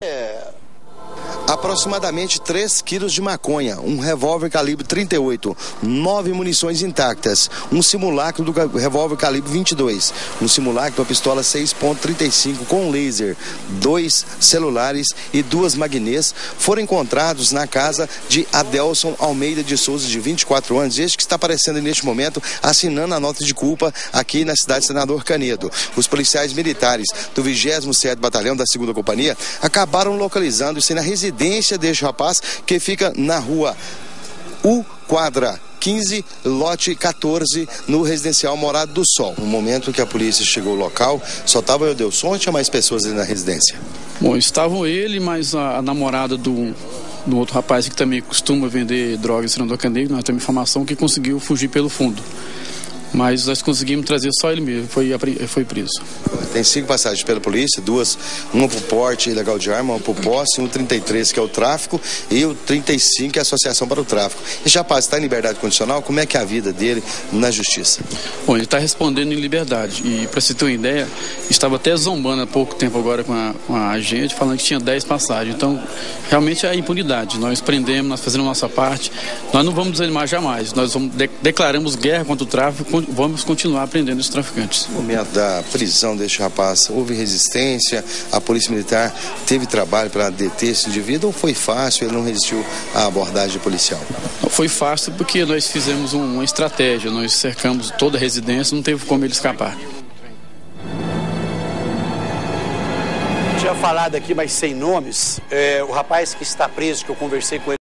Aproximadamente 3 quilos de maconha, um revólver calibre 38, 9 munições intactas, um simulacro do revólver calibre 22, um simulacro da pistola 6.35 com laser, 2 celulares e 2 magnês foram encontrados na casa de Adelson Almeida de Souza, de 24 anos, este que está aparecendo neste momento assinando a nota de culpa aqui na cidade de Senador Canedo. Os policiais militares do 27º Batalhão da 2ª Companhia acabaram localizando-se na residência deste rapaz, que fica na rua U quadra 15, lote 14, no residencial Morada do Sol. No momento que a polícia chegou ao local, só estava o Adelson ou tinha mais pessoas ali na residência? Bom, estavam ele, mas a namorada do outro rapaz que também costuma vender drogas em Senador Canedo. Nós temos informação que conseguiu fugir pelo fundo. Mas nós conseguimos trazer só ele mesmo, foi preso. Tem 5 passagens pela polícia, uma por porte ilegal de arma, uma por posse, um 33 que é o tráfico e o 35 que é a associação para o tráfico. Esse rapaz está em liberdade condicional, como é que é a vida dele na justiça? Bom, ele está respondendo em liberdade e, para você ter uma ideia, estava até zombando há pouco tempo agora com a gente, falando que tinha 10 passagens. Então, realmente é a impunidade. Nós prendemos, nós fazemos a nossa parte, nós não vamos desanimar jamais. Nós declaramos guerra contra o tráfico, vamos continuar prendendo os traficantes. No momento da prisão deste rapaz, houve resistência? A polícia militar teve trabalho para deter esse indivíduo ou foi fácil, ele não resistiu à abordagem policial? Não foi fácil porque nós fizemos uma estratégia, nós cercamos toda a residência, não teve como ele escapar. Tinha falado aqui, mas sem nomes, o rapaz que está preso, que eu conversei com ele